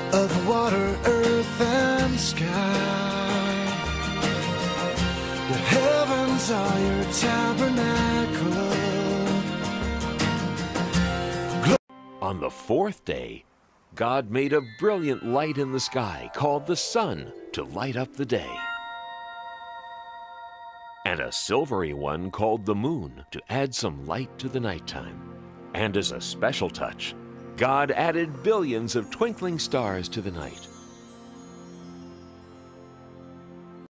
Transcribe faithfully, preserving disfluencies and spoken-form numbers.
of water, earth, and sky. The heavens are your tabernacle. On the fourth day, God made a brilliant light in the sky called the sun to light up the day, and a silvery one called the moon to add some light to the nighttime. And as a special touch, God added billions of twinkling stars to the night